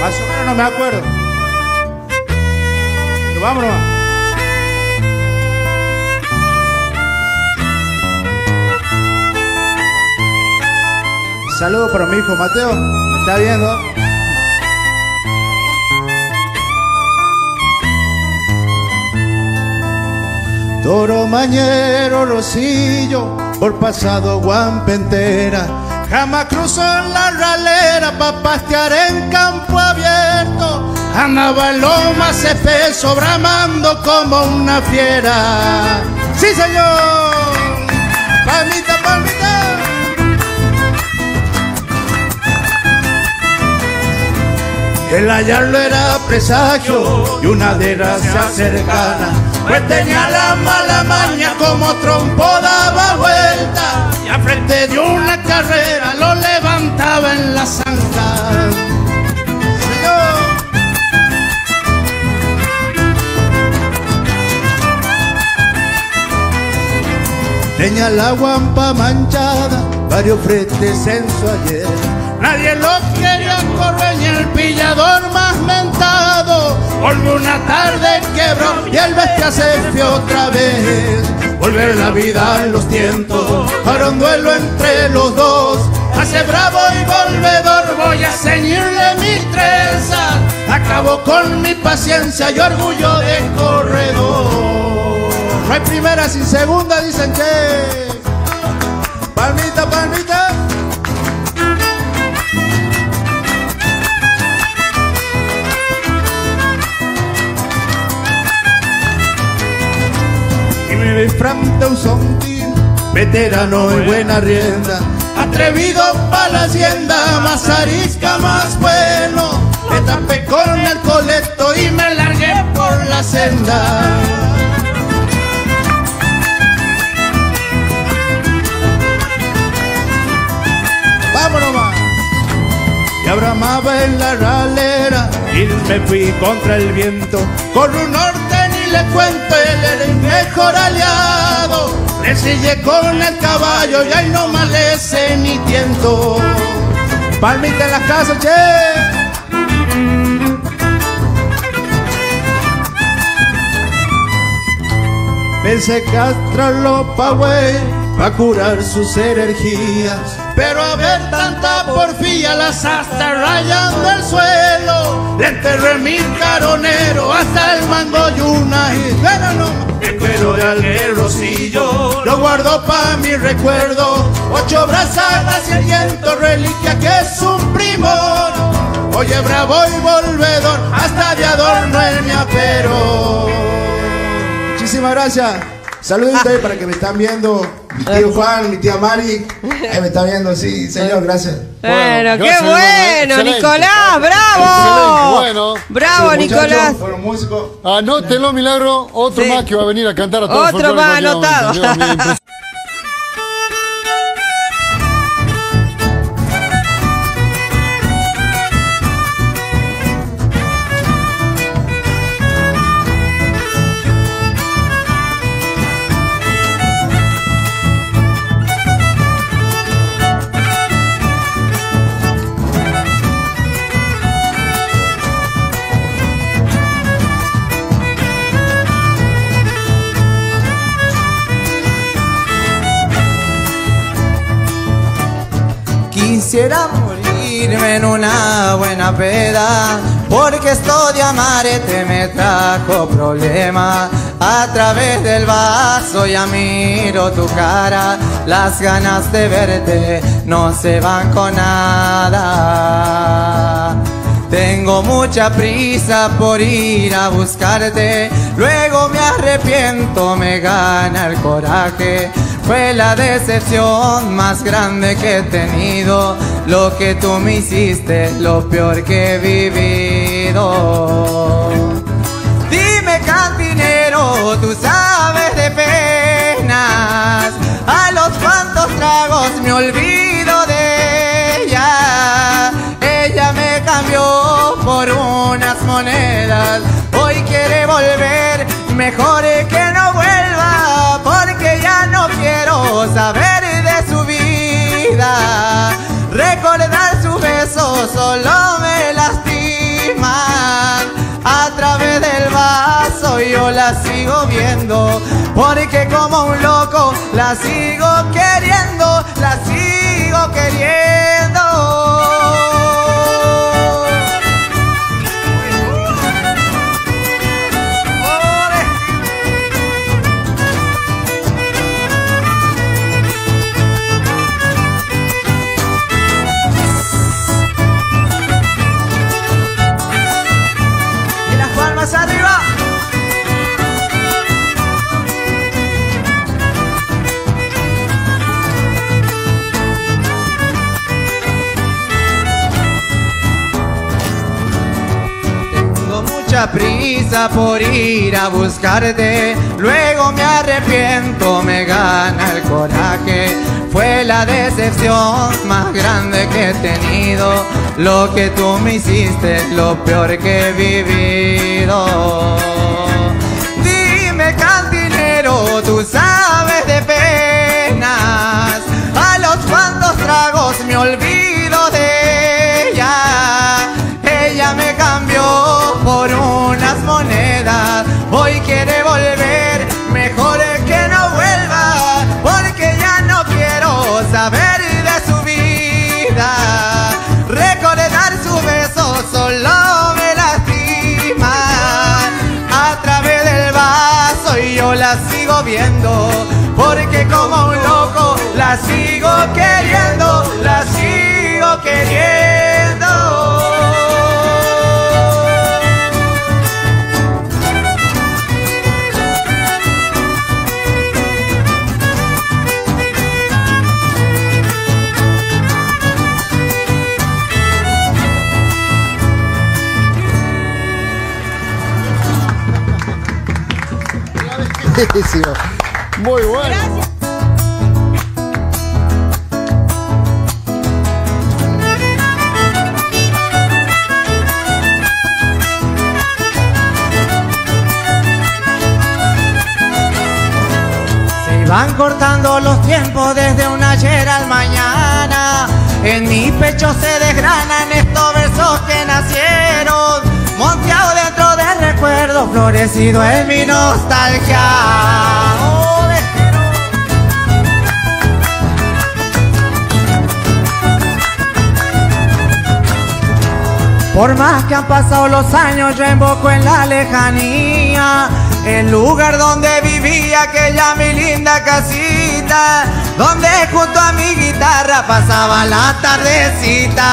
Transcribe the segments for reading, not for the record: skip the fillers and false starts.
Más o menos no me acuerdo. Pero vámonos. Saludos para mi hijo Mateo, me está viendo. Toro Mañero, Rosillo, por pasado Guampentera, jamás cruzó en la ralera pa' pastear en campo abierto. Andaba en lomas espeso, bramando como una fiera. ¡Sí, señor! ¡Palmita, palmita! El hallarlo era presagio y una desgracia cercana, pues tenía la mala maña como trompo daba vuelta y a frente de una carrera lo levantaba en la zanja. Señor. Tenía la guampa manchada, varios fretes en su ayer. Nadie lo quería correr ni el pillador más mentado. Volvió una tarde, quebró y el bestia se fue otra vez. Volver la vida en los tientos para un duelo entre los dos. Hace bravo y volvedor, voy a ceñirle mis trenzas. Acabó con mi paciencia y orgullo de corredor. No hay primera sin segunda, dicen che. Palmita, palmita. Frante un sontín, veterano y buena rienda, atrevido pa' la hacienda, más arisca, más bueno. Me tapé con el coleto y me largué por la senda. Vámonos más. Y abramaba en la ralera y me fui contra el viento. Con un norte ni le cuento, él era el mejor aliado. Le siguié con el caballo y ahí no malece ni tiento. Palmita en la casa, che. Pensé castrarlo pa' güey, pa' curar sus energías, pero a ver tanta porfía, las hasta rayando el suelo. Le enterré mi caronero hasta el mango y una el cuero de aquel Rosillo lo guardo pa' mi recuerdo. 8 brazadas y el viento, reliquia que es un primor. Oye, bravo y volvedor, hasta de adorno en mi apero. Muchísimas gracias. Saluditos ahí para que me están viendo. Mi tío Juan, mi tía Mari. Ahí me está viendo, sí, señor, gracias. Bueno, qué bueno, Nicolás, bravo. Bueno, bravo, sí, Nicolás. Fueron músicos. Anótelo, Milagro. Otro más que va a venir a cantar a todos. Otro más anotado. Quisiera morirme en una buena peda, porque esto de amarte me trajo problemas. A través del vaso ya miro tu cara, las ganas de verte no se van con nada. Tengo mucha prisa por ir a buscarte, luego me arrepiento, me gana el coraje. Fue la decepción más grande que he tenido, lo que tú me hiciste, lo peor que he vivido. Dime, cantinero, tú sabes de penas, a los cuantos tragos me olvido de ella. Ella me cambió por unas monedas, hoy quiere volver, mejor que no vuelva, porque ya no quiero saber de su vida. Recordar su beso solo me lastima. la sigo viendo, porque como un loco la sigo queriendo, la sigo queriendo. Arriba. Tengo mucha prisa por ir a buscarte, luego me arrepiento, me gana el coraje. Fue la decepción más grande que he tenido, lo que tú me hiciste es lo peor que he vivido. Dime, cantinero, tú sabes de penas, a los cuantos tragos me olvido de ella. Ella me cambió por unas monedas, hoy quiere volver, mejor que no vuelva, porque ya no quiero saber de su vida. Recordar su beso solo me lastima, a través del vaso y yo la sigo viendo, porque como un loco la sigo queriendo, la sigo queriendo. Muy bueno. Gracias. Se van cortando los tiempos desde un ayer al mañana, en mi pecho se desgranan estos versos que nacieron, monteado dentro del recuerdo, florecido en mi nostalgia. Por más que han pasado los años, yo invoco en la lejanía el lugar donde vivía aquella mi linda casita, donde junto a mi guitarra pasaba la tardecita.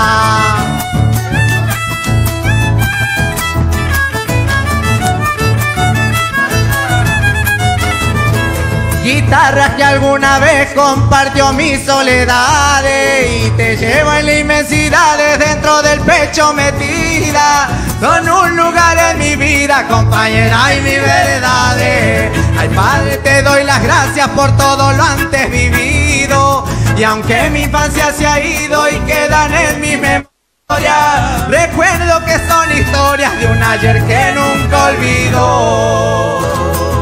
Guitarra que alguna vez compartió mis soledades y te llevo en la inmensidad dentro del pecho metida. Son un lugar en mi vida, compañera, y mis verdades. Ay, Padre, te doy las gracias por todo lo antes vivido, y aunque mi infancia se ha ido y quedan en mi memoria, recuerdo que son historias de un ayer que nunca olvido.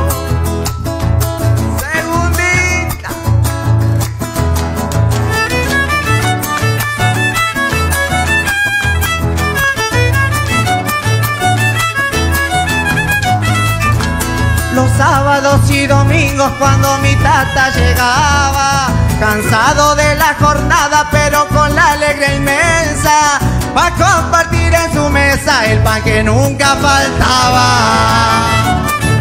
Los sábados y domingos cuando mi tata llegaba, cansado de la jornada pero con la alegría inmensa, pa' compartir en su mesa el pan que nunca faltaba.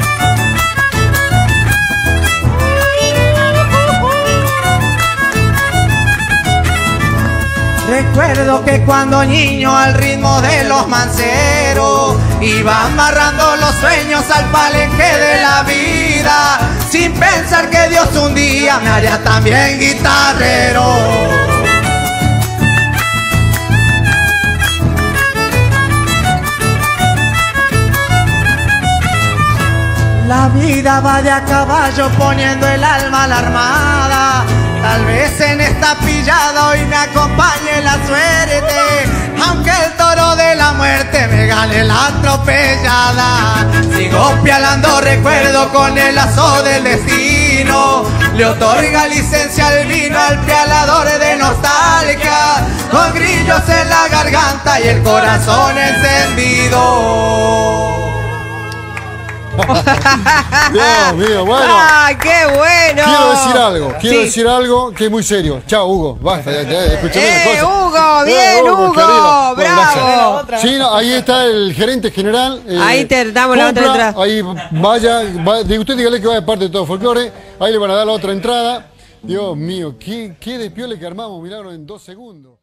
Recuerdo que cuando niño al ritmo de los manceros iba amarrando los sueños al palenque de la vida, sin pensar que Dios un día me haría también guitarrero. La vida va de a caballo poniendo el alma a la armada. Tal vez en esta pillada hoy me acompañe la suerte, aunque el toro de la muerte me gane la atropellada. Sigo pialando recuerdo con el lazo del destino, le otorga licencia al vino al pialador de nostalgia, con grillos en la garganta y el corazón encendido. Dios mío, bueno. ¡Ah, qué bueno! Quiero decir algo que es muy serio. Chao, Hugo, basta, escuchame una cosa. Hugo, bien, Hugo, querido. bravo. Sí, no, ahí está el gerente general. Ahí te damos la otra entrada. Ahí usted dígale que va de parte de todo folclore. Ahí le van a dar la otra entrada. Dios mío, qué despiole que armamos, Milagro, en 2 segundos.